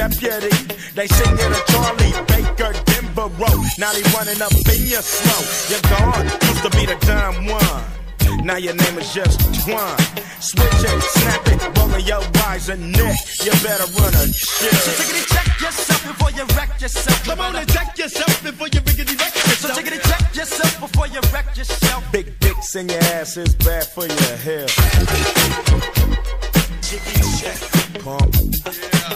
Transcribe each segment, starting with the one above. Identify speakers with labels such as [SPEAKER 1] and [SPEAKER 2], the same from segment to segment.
[SPEAKER 1] deputy. They sing it a Charlie Baker, Denver Road. Now they running up in your slow. You're gone, used to be the dumb one. Now your name is just Twan. Switch it, snap it, rolling your eyes and neck. You better run a shit.
[SPEAKER 2] So take it and check yourself before you wreck yourself.
[SPEAKER 3] Come on and check yourself before you riggedy wreck yourself.
[SPEAKER 2] So take it and check yourself before you wreck yourself.
[SPEAKER 1] Big dicks in your ass is bad for your health.
[SPEAKER 2] Jiggy check.
[SPEAKER 1] Pump.
[SPEAKER 2] Yeah.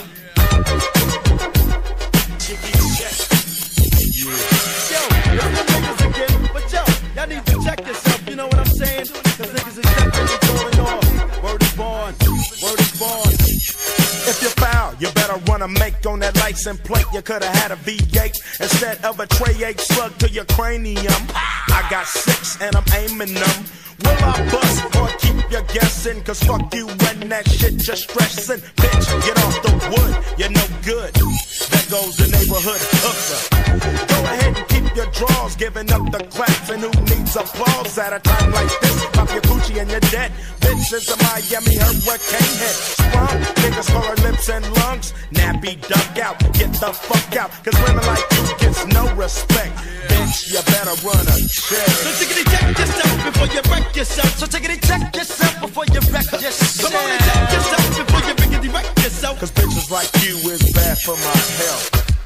[SPEAKER 2] Jiggy check.
[SPEAKER 3] Yo, it's the niggas again. But yo, y'all need to check yourself. You know what I'm saying? Cause niggas is definitely going off. Word is born. Word is born.
[SPEAKER 1] If you foul, you better run a make on that license plate. You could've had a V8 instead of a tray 8 slug to your cranium. I got 6 and I'm aiming them. Will I bust or keep you guessing? Cause fuck you and that shit you're stressing. Bitch, get off the wood, you're no good. There goes the neighborhood hooker. Go ahead and keep your drawers, giving up the claps. And who needs applause at a time like this? Pop your coochie and you're dead. Bitch is a Miami hurricane head. Sprung, niggas for her lips and lungs. Nappy duck out, get the fuck out. Cause women like you gets no respect. Bitch, you better run a check.
[SPEAKER 3] So take it and check yourself before you wreck yourself.
[SPEAKER 2] So take it and check yourself before you wreck yourself.
[SPEAKER 3] Come on and check yourself before you riggedy wreck yourself.
[SPEAKER 1] Cause bitches like you is bad for my health.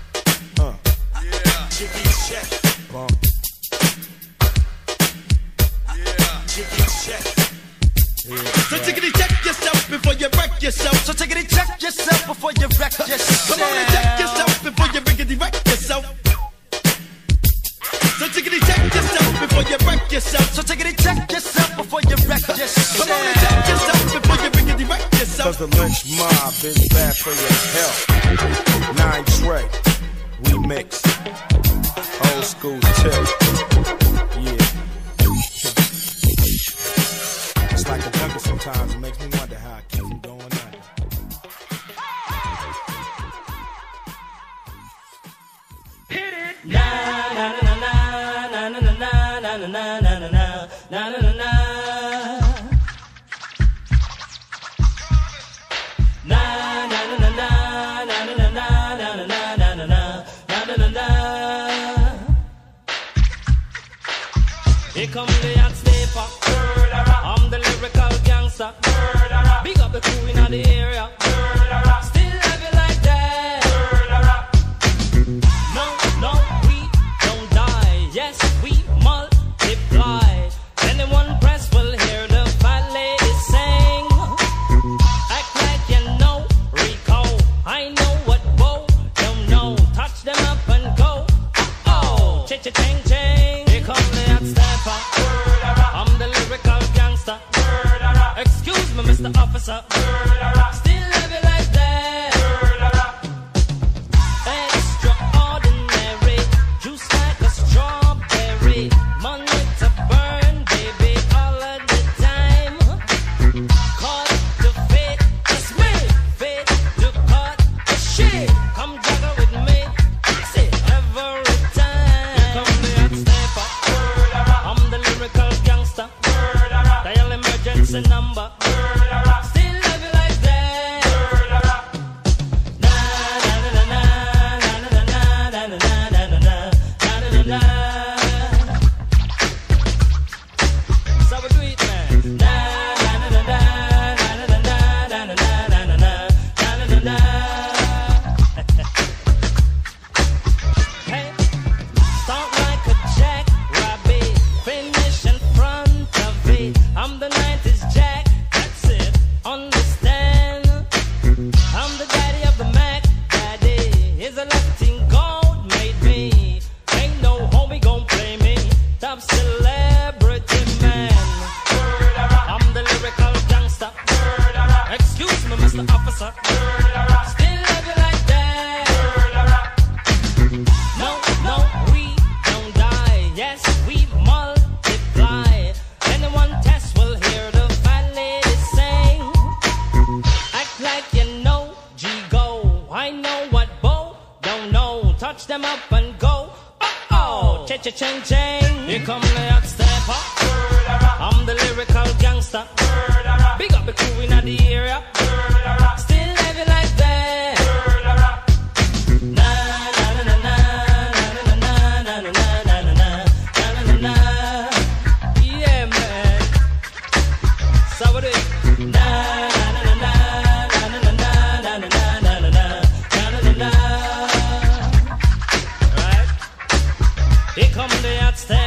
[SPEAKER 2] Yeah. Jiggy check.
[SPEAKER 1] Bump.
[SPEAKER 2] Yeah. Jiggy check.
[SPEAKER 3] So take it and check yourself before you wreck yourself.
[SPEAKER 2] So take it and check yourself before you wreck yourself.
[SPEAKER 3] Come on and check yourself before you riggedy wreck yourself. So take it and check yourself before you wreck yourself.
[SPEAKER 2] So take it and check yourself before you wreck yourself.
[SPEAKER 3] Come on and check yourself before you riggedy wreck yourself.
[SPEAKER 1] Cause the lynch mob is bad for your health. 9 Trey, we mix. Old school tip. Yeah. It's like a jungle sometimes. It makes me wonder how I keep from going under.
[SPEAKER 4] Hit it! Na na na na na na na na na na na na na na na na. Here come the hot stepper. I'm the lyrical gangster. Big up the crew in the area. Still love you like that. No, no, we don't die. Yes, we multiply. Anyone press will hear the fat lady sing. Act like you know Rico. I know what Bo don't know. Touch them up and go. Oh, cha-cha-ching, ching. Here come the hot stepper. I'm the lyrical gangster. Excuse me, Mr. Officer. Still love you like that. Extraordinary. Juice like a strawberry. Money to burn, baby, all of the time. Cut the fit, that's me. Fit to cut the shit. Come juggle with me. That's it, every time. Here come the hot stepper. I'm the lyrical gangster. Dial emergency number. Still love you like that. Na na na na na na na na na na na na. So we do it, man. Na na na na na na na na na na na na na. Hey, start like a jackrabbit, finish in front of it. I'm the 90s Jack, that's it, understand? I'm the daddy of the Mac, daddy is a Latin gold made me. Ain't no homie gon' play me, top celebrity man. I'm the lyrical gangster. Excuse me, Mr. Officer. Still love you like that. No, no, we don't die. Yes, we multiply. Anyone test will hear the fat lady sing. Act like you know G-Go. I know what Bo don't know. Touch them up and go. Oh, cha-cha-ching-ching. Here come the hot stepper. I'm the lyrical gangster. Big up the crew in the area. Still love you like that.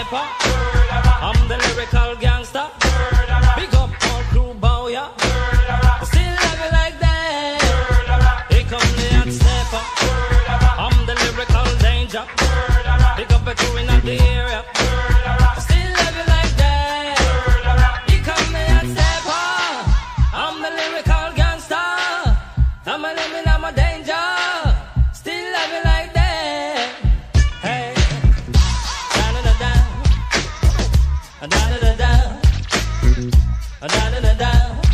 [SPEAKER 4] sniper. I'm the lyrical gangster. Big up all crew bow, yeah. Still love you like that. Here come the hot sniper. I'm the lyrical danger. Big up a crew in the area. Still love you like that. Here come the hot sniper. I'm the lyrical gangster. I'm a living, I'm a danger. Still love you like that. Hey, da da da da, da da da da, da da da da.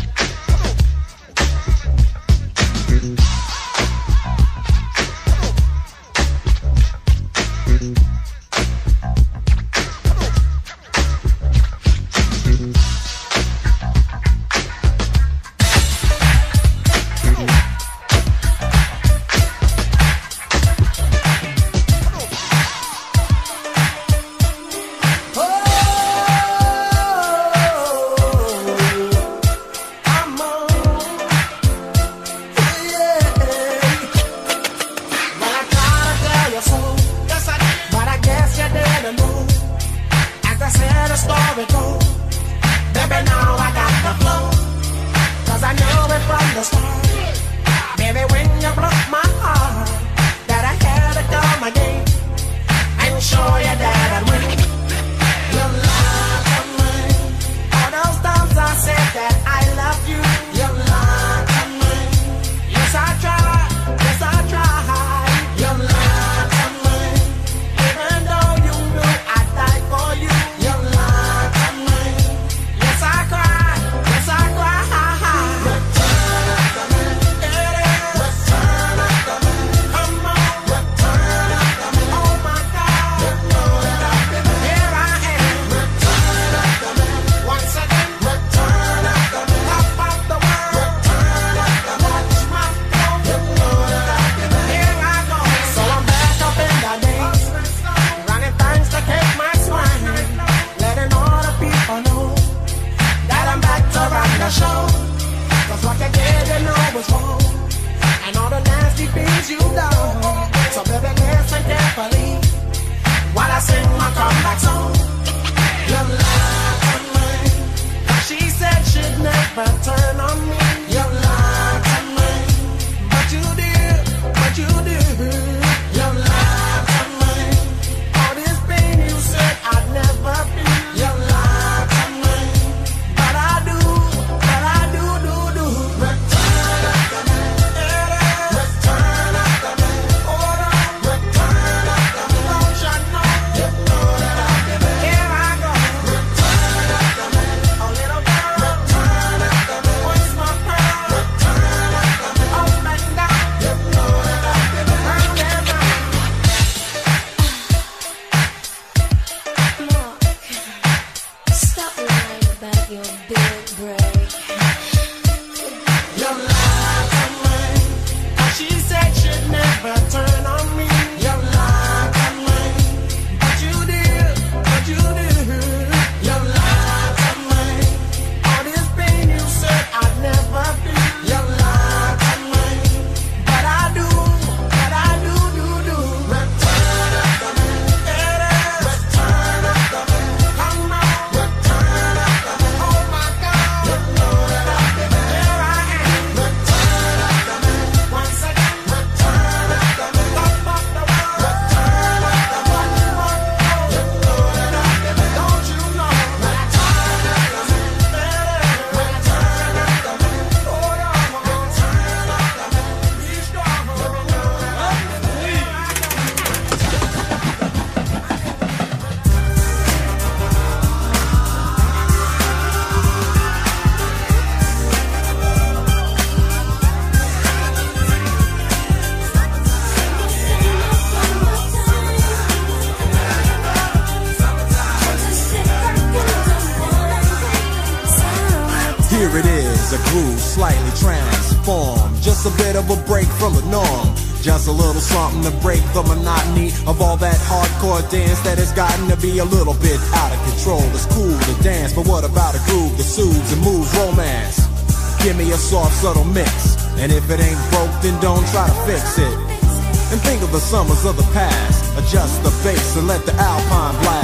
[SPEAKER 1] Here it is, a groove slightly transformed. Just a bit of a break from the norm. Just a little something to break the monotony of all that hardcore dance that has gotten to be a little bit out of control. It's cool to dance, but what about a groove that soothes and moves romance? Give me a soft, subtle mix, and if it ain't broke, then don't try to fix it. And think of the summers of the past. Adjust the bass and let the alpine blast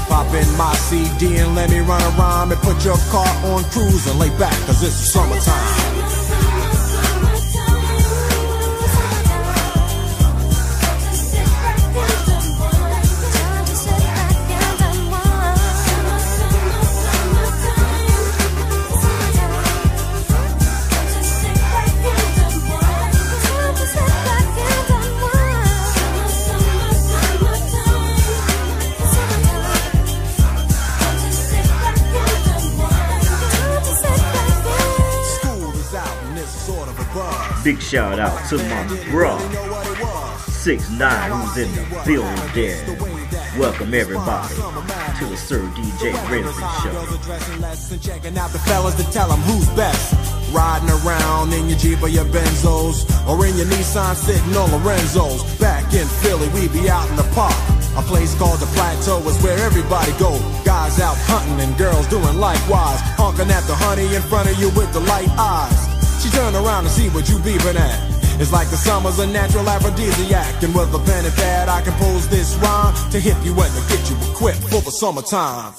[SPEAKER 5] Pop in my CD and let me run around and put your car on cruise and lay back, cause it's summertime.
[SPEAKER 6] Big shout out to my bro 6ix9ine who's in the building. Welcome everybody to the Sir DJ Renzy Show.
[SPEAKER 5] Checking out the fellas to tell them who's best. Riding around in your Jeep or your Benzos, or in your Nissan sitting on Lorenzo's. Back in Philly, we be out in the park. A place called the Plateau is where everybody go. Guys out hunting and girls doing likewise. Honking at the honey in front of you with the light eyes. She turn around to see what you beeping at. It's like the summer's a natural aphrodisiac. And with a pen and pad I compose this rhyme to hip you and to get you equipped for the summertime.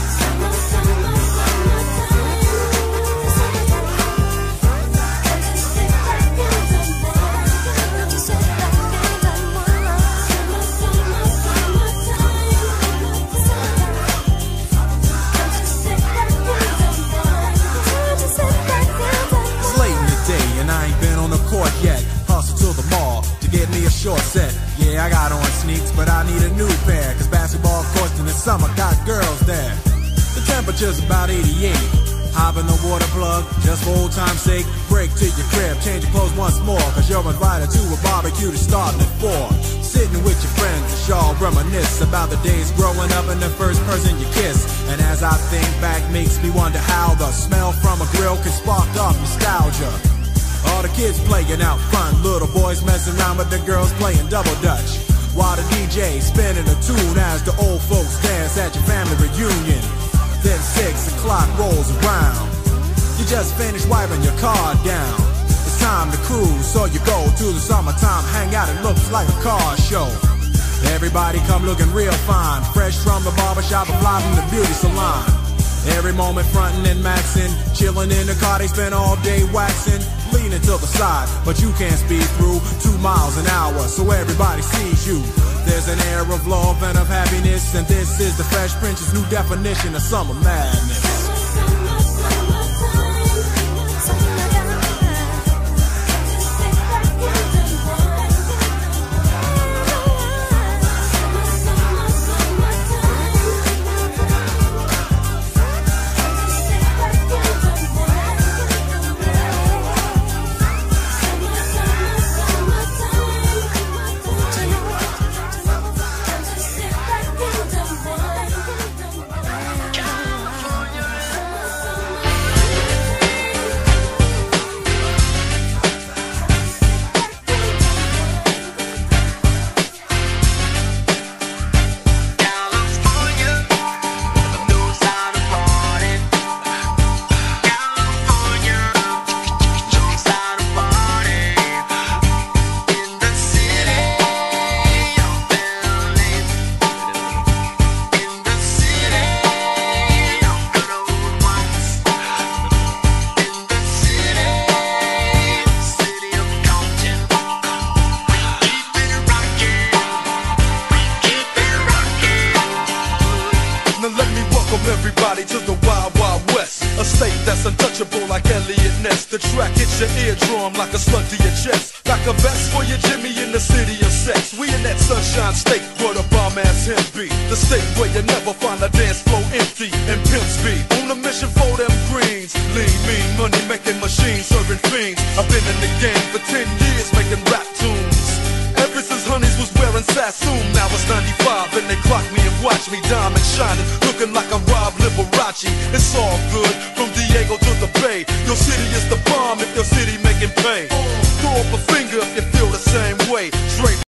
[SPEAKER 5] Yet, hustle to the mall to get me a short set. Yeah, I got on sneaks, but I need a new pair, cause basketball courts in the summer got girls there. The temperature's about 88. Hop in the water plug, just for old time's sake. Break to your crib, change your clothes once more, cause you're invited to a barbecue that's starting at 4. Sitting with your friends, y'all reminisce about the days growing up and the first person you kiss. And as I think back, makes me wonder how the smell from a grill can spark off nostalgia. All the kids playing out front, little boys messing around with the girls playing double dutch, while the DJ spinning a tune as the old folks dance at your family reunion. Then 6 o'clock rolls around, you just finished wiping your car down. It's time to cruise, so you go to the summertime hangout. It looks like a car show. Everybody come looking real fine, fresh from the barbershop and fly from the beauty salon. Every moment frontin' and maxin', chillin' in the car, they spend all day waxin', leaning to the side, but you can't speed through 2 miles an hour, so everybody sees you. There's an air of love and of happiness, and this is the Fresh Prince's new definition of summer madness.
[SPEAKER 7] Everybody to the Wild Wild West, a state that's untouchable like Elliot Ness. The track hits your eardrum like a slug to your chest, like a vest for your Jimmy in the city of sex. We in that sunshine state where the bomb ass him be, the state where you never find a dance floor empty and pimp speed. On a mission for them greens, lean, mean, money making machines serving fiends. I've been in the game for 10 years making rap tunes. Ever since Honeys was wearing Sassoon, now it's 95 and they clock me and watch me diamond shining, looking like a Rob Liberace. It's all good from Diego to the Bay. Your city is the bomb if your city making pay. Throw up a finger if you feel the same way. Straight